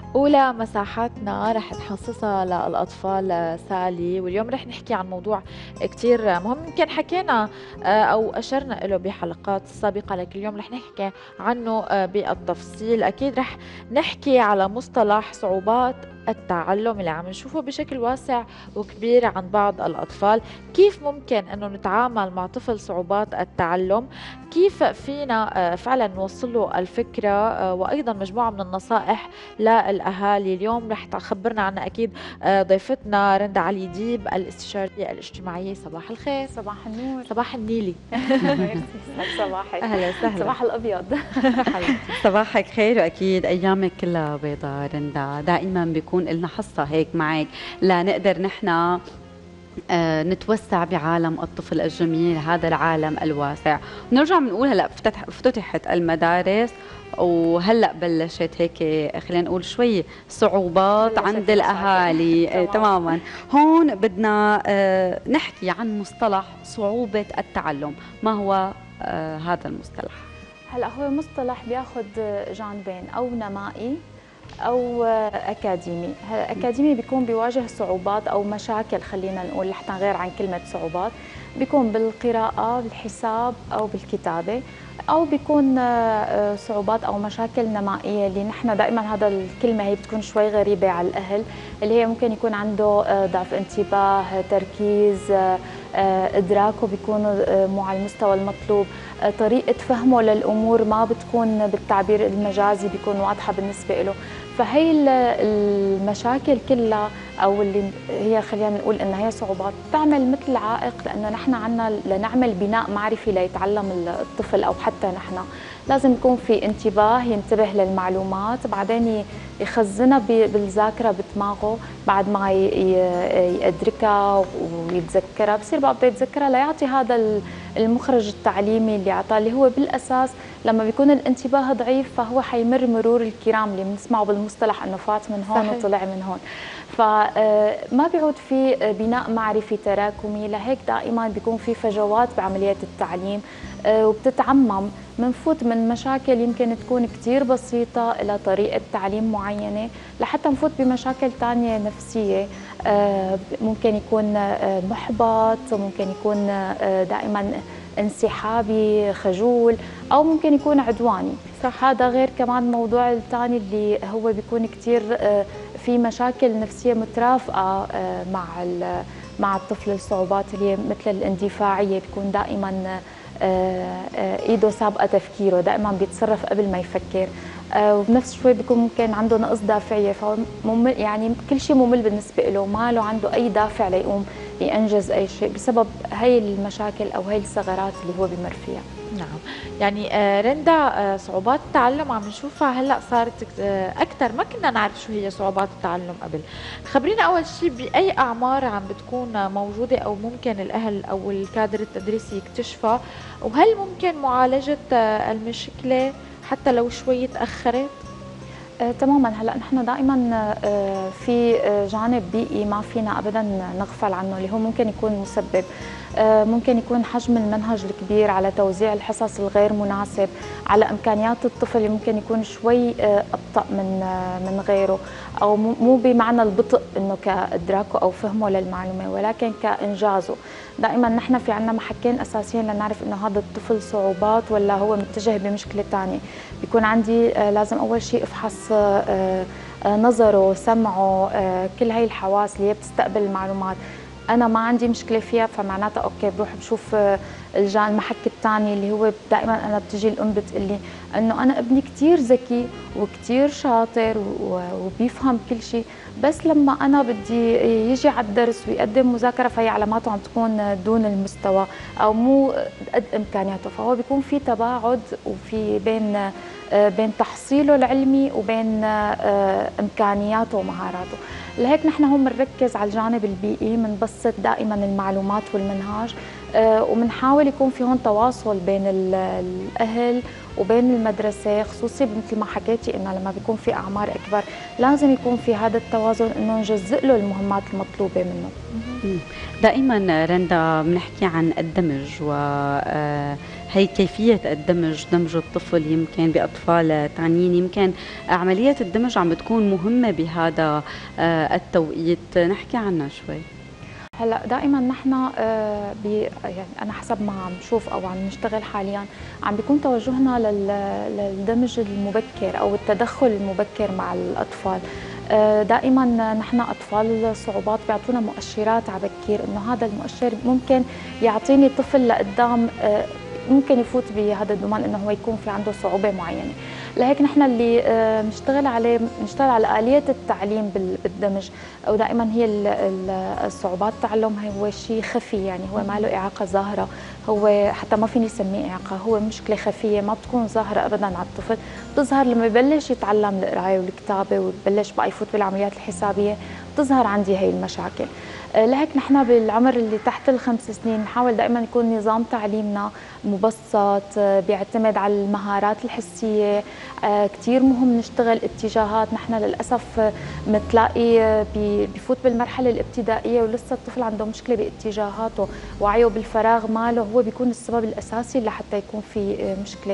أولى مساحاتنا رح نخصصها للأطفال سالي، واليوم رح نحكي عن موضوع كتير مهم. يمكن حكينا أو أشرنا له بحلقات سابقة، لكن اليوم رح نحكي عنه بالتفصيل. أكيد رح نحكي على مصطلح صعوبات التعلم اللي عم نشوفه بشكل واسع وكبير عن بعض الأطفال. كيف ممكن أنه نتعامل مع طفل صعوبات التعلم؟ كيف فينا فعلا نوصل له الفكرة، وأيضا مجموعة من النصائح للأهالي. اليوم رح تخبرنا عنها أكيد ضيفتنا رندا علي ديب، الاستشارية الاجتماعية. صباح الخير. صباح النور. صباح النيلي. ميرسي. صباحك. أهلا وسهلا. صباح الأبيض. حبيبتي. صباحك خير، واكيد ايامك كلها بيضاء رندا. دائما بيكون لنا حصه هيك معك لنقدر نحن نتوسع بعالم الطفل الجميل، هذا العالم الواسع. نرجع بنقول هلا افتتحت المدارس، وهلا بلشت هيك خلينا نقول شوي صعوبات عند الاهالي. تماما. هون بدنا نحكي عن مصطلح صعوبة التعلم. ما هو هذا المصطلح؟ هلا هو مصطلح بياخذ جانبين، او نمائي او اكاديمي. هلا اكاديمي بيكون بيواجه صعوبات او مشاكل، خلينا نقول لحتى نغير عن كلمه صعوبات، بيكون بالقراءه، بالحساب او بالكتابه، او بيكون صعوبات او مشاكل نمائيه اللي نحن دائما هذا الكلمه هي بتكون شوي غريبه على الاهل، اللي هي ممكن يكون عنده ضعف انتباه، تركيز، ادراكه بيكون مو على المستوى المطلوب، طريقه فهمه للامور ما بتكون بالتعبير المجازي بيكون واضحه بالنسبه له. فهي المشاكل كلها او اللي هي خلينا نقول انها هي صعوبات بتعمل مثل عائق، لانه نحن عنا لنعمل بناء معرفي ليتعلم الطفل او حتى نحن لازم يكون في انتباه، ينتبه للمعلومات، بعدين يخزنها بالذاكره بدماغه، بعد ما يدركها ويتذكرها بصير بقى بده يتذكرها ليعطي هذا المخرج التعليمي اللي اعطاه، اللي هو بالاساس لما بيكون الانتباه ضعيف فهو حيمر مرور الكرام اللي بنسمعه بالمصطلح انه فات من هون صحيح. وطلع من هون، فما بيعود في بناء معرفي تراكمي، لهيك دائما بيكون في فجوات بعملية التعليم وبتتعمم. منفوت من مشاكل يمكن تكون كتير بسيطة إلى طريقة تعليم معينة، لحتى نفوت بمشاكل تانية نفسية، ممكن يكون محبط، ممكن يكون دائما انسحابي خجول، أو ممكن يكون عدواني. صح. هذا غير كمان الموضوع الثاني اللي هو بيكون كتير في مشاكل نفسية مترافقة مع الطفل، الصعوبات اللي هي مثل الاندفاعية، بيكون دائما ايده سابقة تفكيره، دائما بيتصرف قبل ما يفكر، وبنفس شوي بيكون ممكن عنده نقص دافعية، يعني كل شيء ممل بالنسبة له، ما له عنده أي دافع ليقوم ينجز أي شيء بسبب هي المشاكل أو هي الثغرات اللي هو بمر فيها. نعم، يعني رندا، صعوبات التعلم عم نشوفها هلا صارت اكثر، ما كنا نعرف شو هي صعوبات التعلم قبل. خبرينا اول شيء باي اعمار عم بتكون موجوده، او ممكن الاهل او الكادر التدريسي يكتشفها، وهل ممكن معالجه المشكله حتى لو شوي تاخرت؟ تماما. هلا نحن دائما في جانب بيئي ما فينا ابدا نغفل عنه، اللي هو ممكن يكون مسبب، ممكن يكون حجم المنهج الكبير، على توزيع الحصص الغير مناسب، على امكانيات الطفل اللي ممكن يكون شوي ابطا من غيره، او مو بمعنى البطء انه كادراكه او فهمه للمعلومه، ولكن كانجازه. دائما نحن في عندنا محكين اساسيين لنعرف انه هذا الطفل صعوبات ولا هو متجه بمشكله ثانيه. بيكون عندي لازم اول شيء افحص نظره، سمعه، كل هاي الحواس اللي هي بتستقبل المعلومات. انا ما عندي مشكله فيها فمعناتها اوكي، بروح بشوف المحك الثاني اللي هو دائما انا بتجي الام بتقول لي انه انا ابني كثير ذكي وكثير شاطر وبيفهم كل شيء، بس لما انا بدي يجي على الدرس ويقدم مذاكره فهي علاماته عم تكون دون المستوى او مو قد امكانياته، فهو بيكون في تباعد وفي بين تحصيله العلمي وبين امكانياته ومهاراته. لهيك نحن هون بنركز على الجانب البيئي، بنبسط دائما المعلومات والمنهاج، وبنحاول يكون في هون تواصل بين الاهل وبين المدرسة، خصوصي مثل ما حكيتي إنه لما بيكون في أعمار أكبر لازم يكون في هذا التوازن، إنه نجزء له المهمات المطلوبة منه. دائما رندا بنحكي عن الدمج، وهي كيفية الدمج، دمج الطفل يمكن بأطفال تانيين، يمكن عملية الدمج عم بتكون مهمة بهذا التوقيت، نحكي عنها شوي. هلا دائما نحن يعني انا حسب ما عم بشوف او عم نشتغل حاليا عم بيكون توجهنا للدمج المبكر او التدخل المبكر مع الاطفال. دائما نحن اطفال الصعوبات بيعطونا مؤشرات على بكير، انه هذا المؤشر ممكن يعطيني طفل لقدام ممكن يفوت بهذا الضمان انه هو يكون في عنده صعوبه معينه. لهيك نحن اللي بنشتغل عليه، بنشتغل على آلية التعليم بالدمج، ودائما هي الصعوبات التعلم هو شيء خفي، يعني هو ما له إعاقة ظاهرة، هو حتى ما فيني اسميه إعاقة، هو مشكلة خفية ما بتكون ظاهرة أبدا على الطفل، بتظهر لما يبلش يتعلم القراية والكتابة ويبلش بقى يفوت بالعمليات الحسابية، بتظهر عندي هي المشاكل. لهيك نحن بالعمر اللي تحت ال5 سنين نحاول دائما يكون نظام تعليمنا مبسط، بيعتمد على المهارات الحسية. كثير مهم نشتغل اتجاهات، نحن للأسف بنتلاقي بفوت بالمرحلة الابتدائية ولسه الطفل عنده مشكلة باتجاهاته، وعيه بالفراغ ماله هو بيكون السبب الأساسي لحتى يكون في مشكلة.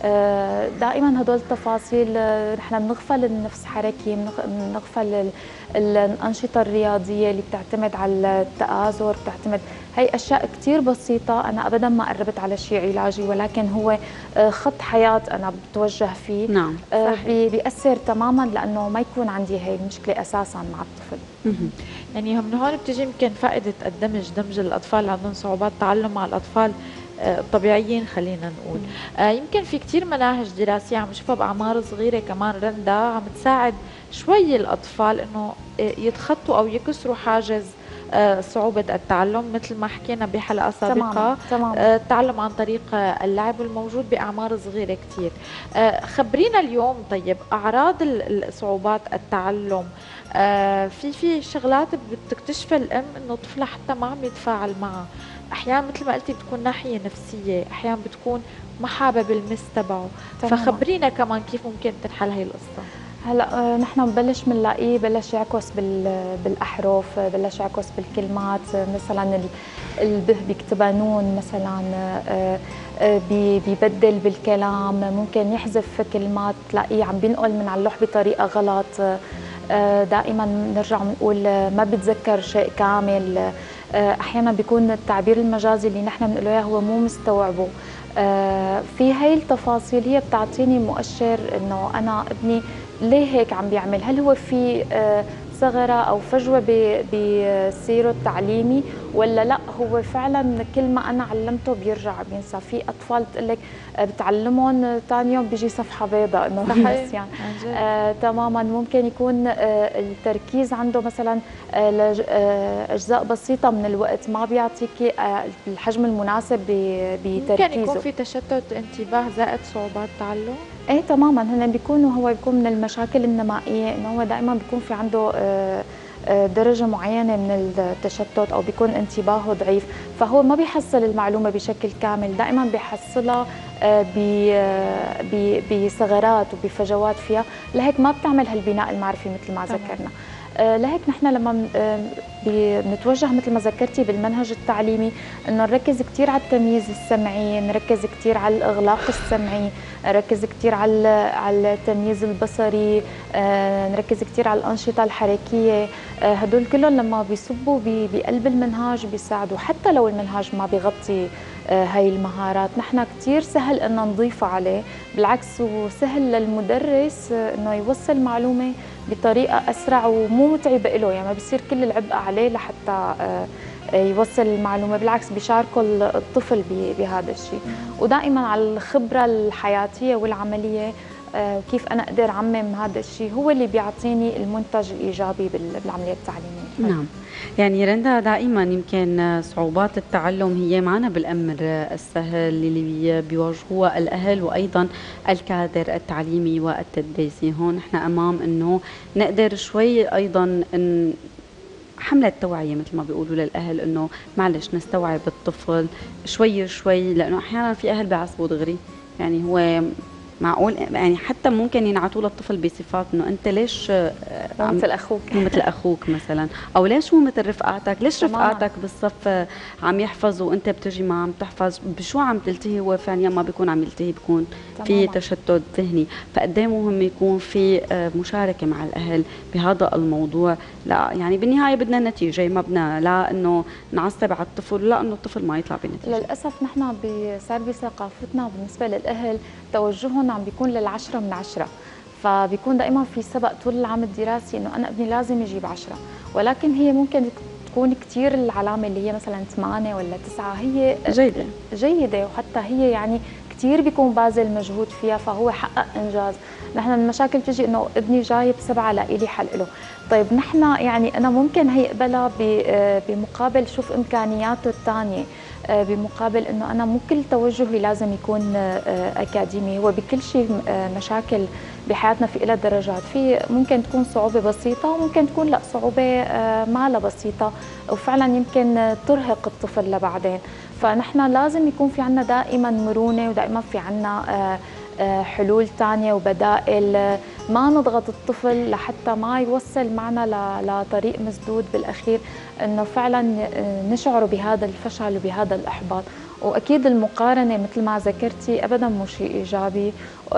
دائما هدول التفاصيل نحن بنغفل النفس حركي، بنغفل الأنشطة الرياضية اللي بتعتمد على التآزر، بتعتمد هي أشياء كتير بسيطة. أنا أبدا ما قربت على شيء علاجي، ولكن هو خط حياة أنا بتوجه فيه. نعم بيأثر تماما لأنه ما يكون عندي هي المشكلة أساسا مع الطفل. يعني من هون بتجي يمكن فائدة الدمج، دمج الأطفال اللي عندهم صعوبات تعلم مع الأطفال الطبيعيين خلينا نقول. يمكن في كتير مناهج دراسية عم نشوفها بأعمار صغيرة كمان رندا، عم تساعد شوي الأطفال إنه يتخطوا أو يكسروا حاجز صعوبة التعلم، مثل ما حكينا بحلقة سابقة. تمام. التعلم عن طريق اللعب الموجود بأعمار صغيرة كتير. خبرينا اليوم طيب أعراض صعوبات التعلم. في شغلات بتكتشف الأم إنه طفلها حتى ما عم يتفاعل معها، أحيانا مثل ما قلتي بتكون ناحية نفسية، أحيانا بتكون ما حابب المس تبعه. فخبرينا كمان كيف ممكن تنحل هي القصة. هلا نحن بنبلش بنلاقيه بلش يعكس بالاحرف، بلش يعكس بالكلمات، مثلا البه بيكتبها نون مثلا، بيبدل بالكلام، ممكن يحذف كلمات، تلاقيه عم بينقل من على اللوح بطريقه غلط. دائما نرجع بنقول ما بتذكر شيء كامل. احيانا بيكون التعبير المجازي اللي نحن بنقوله اياه هو مو مستوعبه. في هاي التفاصيل هي بتعطيني مؤشر انه انا ابني ليه هيك عم بيعمل، هل هو في ثغرة أو فجوة بسيره التعليمي، ولا لا هو فعلا كل ما أنا علمته بيرجع بينسى. في أطفال بتقلك بتعلمهم ثاني يوم بيجي صفحة بيضاء إنه نسيان. تماما. ممكن يكون التركيز عنده مثلا أجزاء بسيطة من الوقت ما بيعطيكي الحجم المناسب بتركيزه. ممكن يكون في تشتت انتباه زائد صعوبات تعلم. ايه تماما، هن بيكونوا هو بيكون من المشاكل النمائيه انه هو دائما بيكون في عنده درجه معينه من التشتت او بيكون انتباهه ضعيف، فهو ما بيحصل المعلومه بشكل كامل، دائما بيحصلها بثغرات وبفجوات فيها، لهيك ما بتعمل هالبناء المعرفي مثل ما ذكرنا. لهيك نحن لما بنتوجه مثل ما ذكرتي بالمنهج التعليمي انه نركز كثير على التمييز السمعي، نركز كثير على الاغلاق السمعي، نركز كثير على التمييز البصري، نركز كثير على الانشطه الحركيه. هدول كلهم لما بيصبوا بقلب المنهاج بيساعدوا، حتى لو المنهاج ما بيغطي هاي المهارات نحن كثير سهل ان نضيفها عليه، بالعكس وسهل للمدرس انه يوصل معلومه بطريقه اسرع ومو متعبه له، يعني ما بيصير كل العبء عليه لحتى يوصل المعلومه، بالعكس بيشاركوا الطفل بهذا الشيء. ودائما على الخبره الحياتيه والعمليه كيف انا اقدر اعمم هذا الشيء هو اللي بيعطيني المنتج الايجابي بالعمليه التعليميه. نعم. يعني رندا دائما يمكن صعوبات التعلم هي معنا بالامر السهل اللي بيواجهوها الاهل وايضا الكادر التعليمي والتدريسي. هون نحن امام انه نقدر شوي ايضا ان حملة توعية مثل ما بيقولوا للأهل إنه معلش نستوعب الطفل شوي شوي، لأنه أحيانا في أهل بيعصبوا دغري، يعني هو معقول يعني حتى ممكن ينعتوا للطفل بصفات انه انت ليش مو مثل اخوك، مو مثل اخوك مثلا، او ليش مو مثل رفقاتك، ليش رفقاتك بالصف عم يحفظوا وانت بتجي ما عم تحفظ، بشو عم تلتهي؟ هو فعليا ما بيكون عم يلتهي، بيكون في تشتت ذهني. فقد ايه مهم يكون في مشاركه مع الاهل بهذا الموضوع. لا يعني بالنهايه بدنا نتيجه، ما بدنا لا انه نعصب على الطفل، لا انه الطفل ما يطلع بنتيجه. للاسف نحن صار بثقافتنا بالنسبه للاهل توجههم عم بيكون لل10 من 10، فبيكون دائما في سبق طول العام الدراسي انه انا ابني لازم يجيب 10، ولكن هي ممكن تكون كثير العلامه اللي هي مثلا 8 ولا 9 هي جيده، وحتى هي يعني كثير بيكون باذل مجهود فيها فهو حقق انجاز. نحن المشاكل بتجي انه ابني جايب 7 لإلي حل له. طيب نحن يعني انا ممكن هي اقبلها بمقابل شوف امكانياته الثانيه، بمقابل انه انا مو كل توجهي لازم يكون اكاديمي. هو بكل شيء مشاكل بحياتنا في لها درجات، في ممكن تكون صعوبه بسيطه وممكن تكون لا صعوبه ما لها بسيطه وفعلا يمكن ترهق الطفل لبعدين. فنحن لازم يكون في عنا دائما مرونه، ودائما في عنا حلول ثانيه وبدائل، ما نضغط الطفل لحتى ما يوصل معنا لطريق مسدود بالاخير، انه فعلا نشعر بهذا الفشل وبهذا الاحباط. واكيد المقارنه مثل ما ذكرتي ابدا مو شيء ايجابي،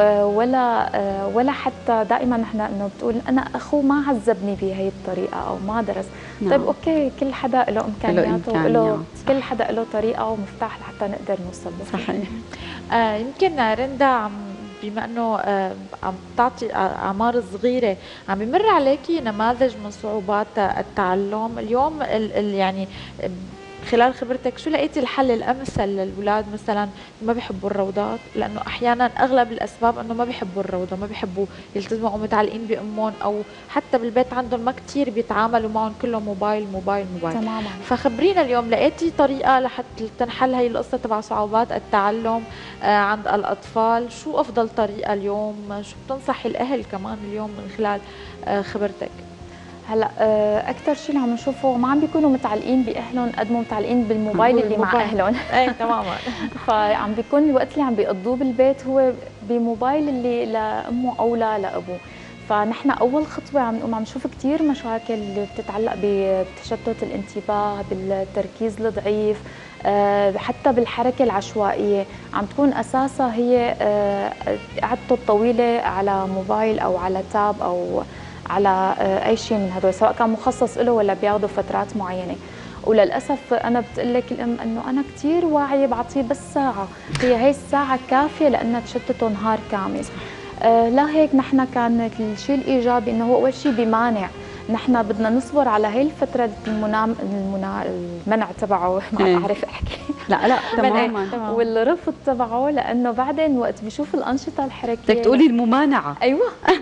ولا حتى دائما نحن انه بتقول انا اخوه ما عذبني بهي الطريقه او ما درس. نعم. طيب اوكي، كل حدا له امكانياته وله كل حدا له طريقه ومفتاح لحتى نقدر نوصل له. صحيح. يمكن رندا بما انه عم تعطي اعمار صغيره، عم بمر عليكي نماذج من صعوبات التعلم اليوم يعني خلال خبرتك شو لقيتي الحل الامثل للاولاد مثلا ما بيحبوا الروضات؟ لانه احيانا اغلب الاسباب انه ما بيحبوا الروضه، ما بيحبوا يلتزموا او متعلقين بامهم، او حتى بالبيت عندهم ما كثير بيتعاملوا معهم، كله موبايل موبايل موبايل. تماما. فخبرينا اليوم لقيتي طريقه لحتى تنحل هي القصه تبع صعوبات التعلم عند الاطفال؟ شو افضل طريقه اليوم؟ شو بتنصحي الاهل كمان اليوم من خلال خبرتك؟ هلا اكثر شيء اللي عم نشوفه ما عم بيكونوا متعلقين باهلهم قد ما متعلقين بالموبايل اللي مع اهلهم. اي تماما. فعم بيكون الوقت اللي عم بيقضوه بالبيت هو بموبايل اللي لامه او لابوه. فنحن اول خطوه عم نشوف كثير مشاكل اللي بتتعلق بتشتت الانتباه، بالتركيز الضعيف، حتى بالحركه العشوائيه، عم تكون اساسها هي قعدته الطويله على موبايل او على تاب او على اي شيء من هدول، سواء كان مخصص له ولا بياخذوا فترات معينه. وللاسف انا بتقول لك الام انه انا كثير واعيه بعطيه بس ساعه، هي الساعه كافيه لانها تشتته نهار كامل. لا هيك نحن كان الشيء الايجابي انه هو اول شيء بمانع، نحن بدنا نصبر على هي الفتره المنع تبعه ما بعرف احكي. لا تماما. والرفض تبعه، لانه بعدين وقت بيشوف الانشطه الحركيه بدك تقولي الممانعه. ايوه.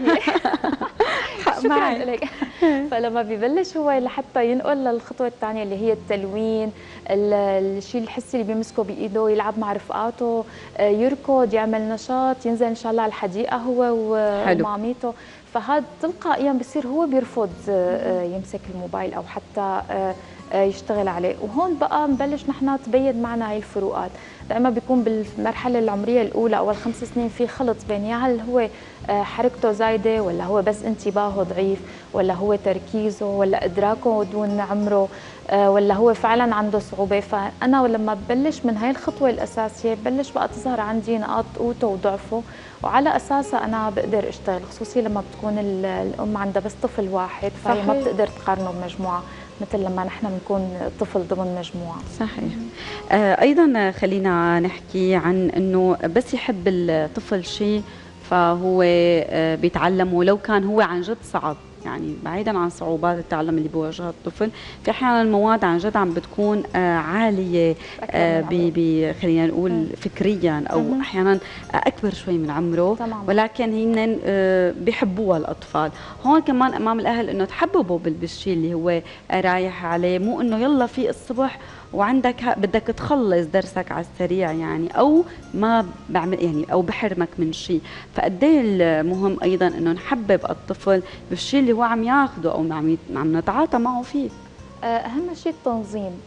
شكرا لك. فلما ببلش هو لحتى ينقل للخطوه الثانيه اللي هي التلوين، الشيء الحسي اللي بيمسكه بايده، يلعب مع رفقاته، يركض، يعمل نشاط، ينزل ان شاء الله على الحديقه هو وماميته. فهذا تلقائيا بصير هو بيرفض يمسك الموبايل او حتى يشتغل عليه. وهون بقى نبلش نحن تبين معنا هاي الفروقات. دائما بيكون بالمرحله العمريه الاولى اول 5 سنين في خلط بين يا هل هو حركته زايده، ولا هو بس انتباهه ضعيف، ولا هو تركيزه، ولا ادراكه دون عمره، ولا هو فعلا عنده صعوبه. فانا لما ببلش من هاي الخطوه الاساسيه ببلش بقى تظهر عندي نقاط قوته وضعفه، وعلى اساسها انا بقدر اشتغل، خصوصي لما بتكون الام عندها بس طفل واحد فهي ما بتقدر تقارنه بمجموعه مثل لما نحن بنكون طفل ضمن مجموعه. صحيح. ايضا خلينا نحكي عن انه بس يحب الطفل شيء فهو بيتعلمه لو كان هو عن جد صعب، يعني بعيدا عن صعوبات التعلم اللي بيواجهها الطفل، في احيانا المواد عن جد عم بتكون عاليه خلينا نقول فكريا، او احيانا اكبر شوي من عمره، ولكن هن بيحبوها الاطفال. هون كمان امام الاهل انه تحببوا بالشيء اللي هو رايح عليه، مو انه يلا في الصبح وعندك بدك تخلص درسك على السريع، يعني او ما بعمل يعني او بحرمك من شيء. فقد ايه المهم ايضا انه نحبب الطفل بالشيء اللي هو عم ياخذه او عم نتعاطى معه فيه. اهم شيء التنظيم،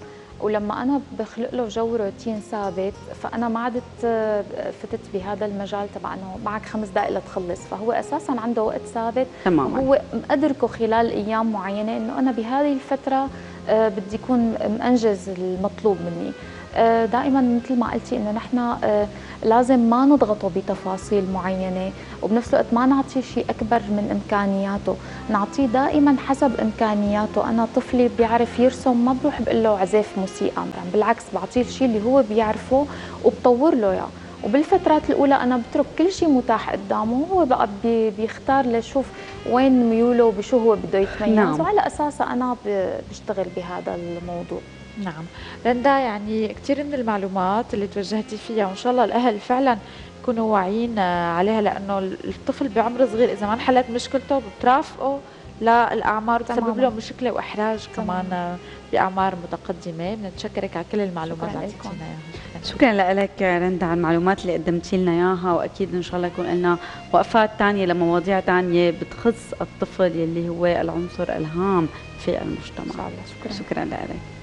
ولما انا بخلق له جو روتين ثابت، فانا ما عدت فتت بهذا المجال تبع انه معك 5 دقائق لتخلص، فهو اساسا عنده وقت ثابت تماما. هو مقدركه خلال ايام معينه انه انا بهذه الفتره بدي يكون منجز المطلوب مني. دائما مثل ما قلتي انه نحن لازم ما نضغطه بتفاصيل معينه، وبنفس الوقت ما نعطيه شيء اكبر من امكانياته، نعطيه دائما حسب امكانياته. انا طفلي بيعرف يرسم، ما بروح بقول له عزف موسيقى، بالعكس بعطيه الشيء اللي هو بيعرفه وبطور له اياه. وبالفترات الاولى انا بترك كل شيء متاح قدامه، هو بقى بيختار ليشوف وين ميوله وبشو هو بده يتميز. نعم. وعلى اساسها انا بشتغل بهذا الموضوع. نعم رندا، يعني كثير من المعلومات اللي توجهتي فيها، وإن شاء الله الأهل فعلا يكونوا واعيين عليها، لأنه الطفل بعمر صغير إذا ما انحلت مشكلته بترافقه للأعمار وتسبب له مشكلة وإحراج كمان بأعمار متقدمة. بنتشكرك على كل المعلومات اللي أعطيتينا إياها. شكرا لك رندا على المعلومات اللي قدمتي لنا اياها، واكيد ان شاء الله يكون لنا وقفات ثانيه لمواضيع ثانيه بتخص الطفل يلي هو العنصر الهام في المجتمع. ان شاء الله. شكرا لك.